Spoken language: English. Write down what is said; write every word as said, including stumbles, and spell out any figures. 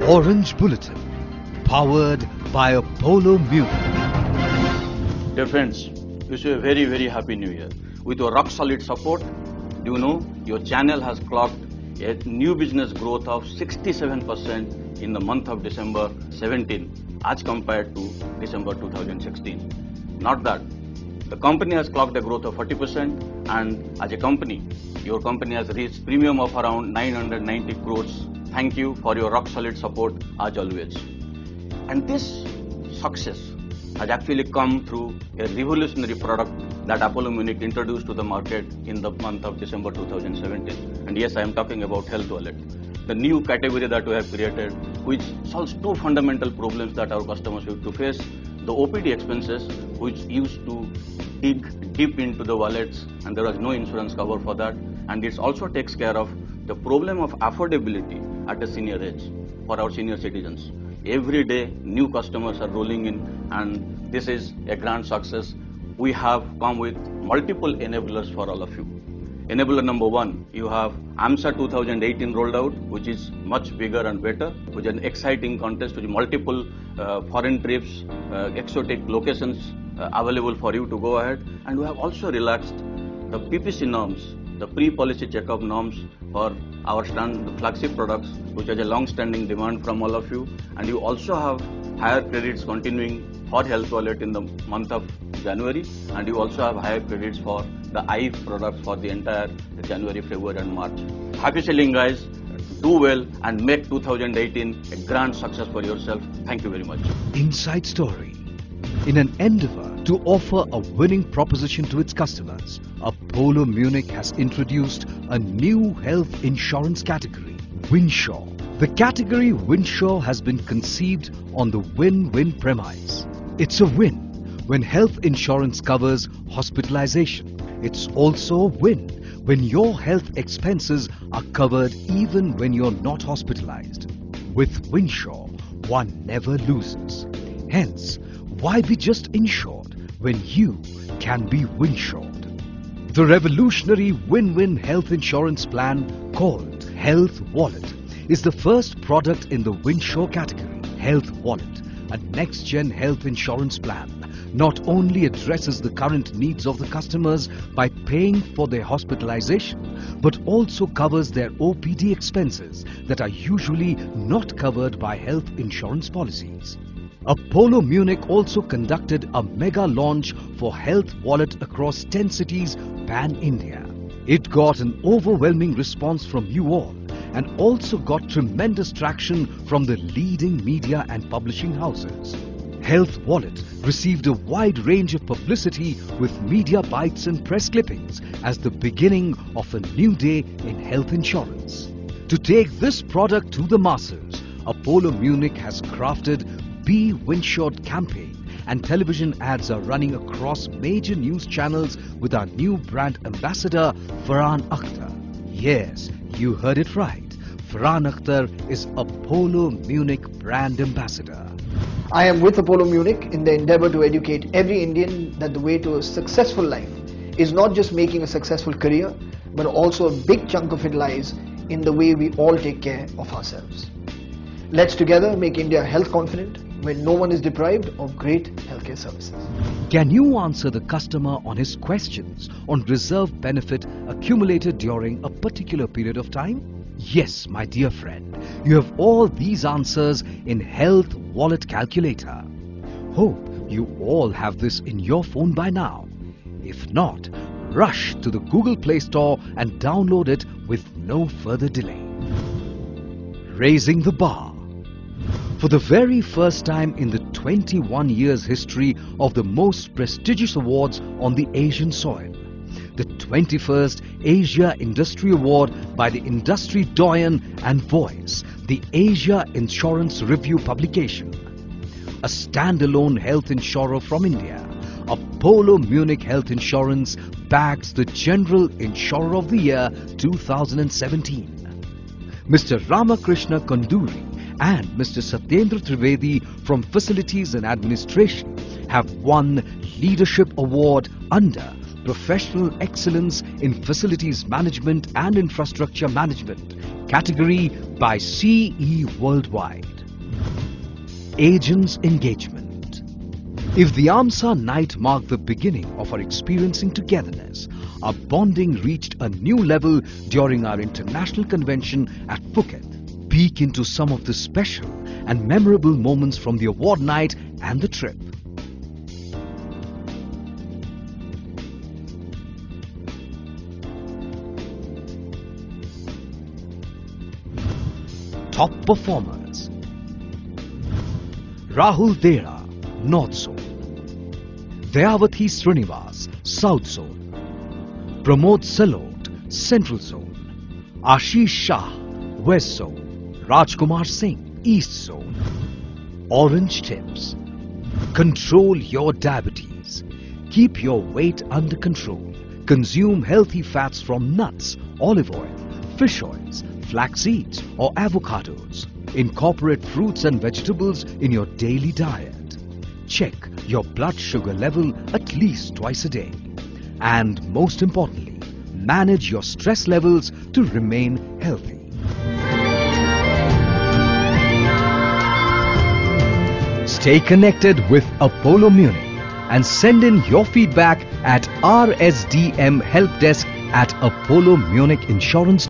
Orange Bulletin, powered by Apollo Munich. Dear friends, wish you a very very happy new year. With your rock solid support, do you know your channel has clocked a new business growth of sixty-seven percent in the month of December seventeen as compared to December two thousand sixteen. Not that. The company has clocked a growth of forty percent, and as a company, your company has reached premium of around nine hundred ninety crores. Thank you for your rock solid support as always. And this success has actually come through a revolutionary product that Apollo Munich introduced to the market in the month of December two thousand seventeen. And yes, I am talking about health wallet, the new category that we have created, which solves two fundamental problems that our customers used to face: the O P D expenses, which used to dig deep into the wallets, and there was no insurance cover for that. And it also takes care of the problem of affordability at a senior age for our senior citizens. Every day, new customers are rolling in, and this is a grand success. We have come with multiple enablers for all of you. Enabler number one, you have AMSA two thousand eighteen rolled out, which is much bigger and better, which is an exciting contest with multiple uh, foreign trips, uh, exotic locations uh, available for you to go ahead. And we have also relaxed the P P C norms, the pre-policy checkup norms for our stand flagship products, which has a long-standing demand from all of you. And you also have higher credits continuing for health wallet in the month of January, and you also have higher credits for the I F products for the entire January, February and March. Happy selling, guys. Do well and make two thousand eighteen a grand success for yourself. Thank you very much. Inside story. In an endeavor to offer a winning proposition to its customers, Apollo Munich has introduced a new health insurance category, Winsure. The category Winsure has been conceived on the win-win premise. It's a win when health insurance covers hospitalization. It's also a win when your health expenses are covered even when you're not hospitalized. With Winsure, one never loses. Hence, why be just insured when you can be winsured? The revolutionary win-win health insurance plan called Health Wallet is the first product in the Winsure category. Health Wallet, a next-gen health insurance plan, not only addresses the current needs of the customers by paying for their hospitalization, but also covers their O P D expenses that are usually not covered by health insurance policies. Apollo Munich also conducted a mega launch for Health Wallet across ten cities pan-India. It got an overwhelming response from you all and also got tremendous traction from the leading media and publishing houses. Health Wallet received a wide range of publicity with media bites and press clippings as the beginning of a new day in health insurance. To take this product to the masses, Apollo Munich has crafted Be Winsured campaign, and television ads are running across major news channels with our new brand ambassador Farhan Akhtar. Yes, you heard it right. Farhan Akhtar is Apollo Munich brand ambassador. I am with Apollo Munich in the endeavor to educate every Indian that the way to a successful life is not just making a successful career, but also a big chunk of it lies in the way we all take care of ourselves. Let's together make India health confident, where no one is deprived of great healthcare services. Can you answer the customer on his questions on reserve benefit accumulated during a particular period of time? Yes, my dear friend, you have all these answers in Health Wallet Calculator. Hope you all have this in your phone by now. If not, rush to the Google Play Store and download it with no further delay. Raising the bar. For the very first time in the twenty-one years history of the most prestigious awards on the Asian soil, the twenty-first Asia Industry Award by the industry doyen and voice, the Asia Insurance Review publication. A standalone health insurer from India, Apollo Munich Health Insurance bags the General Insurer of the Year two thousand seventeen. Mister Ramakrishna Kanduri and Mister Satyendra Trivedi from Facilities and Administration have won Leadership Award under Professional Excellence in Facilities Management and Infrastructure Management category by C E Worldwide. agent's engagement. If the Amsa night marked the beginning of our experiencing togetherness, our bonding reached a new level during our international convention at Phuket. Peek into some of the special and memorable moments from the award night and the trip. Top performers: Rahul Dera, North Zone; Dayavathi Srinivas, South Zone; Pramod Salot, Central Zone; Ashish Shah, West Zone; Rajkumar Singh, East Zone. Orange tips: control your diabetes, keep your weight under control, consume healthy fats from nuts, olive oil, fish oils, flax seeds or avocados. Incorporate fruits and vegetables in your daily diet. Check your blood sugar level at least twice a day. And most importantly, manage your stress levels to remain healthy. Stay connected with Apollo Munich and send in your feedback at r s d m helpdesk at apollo munich insurance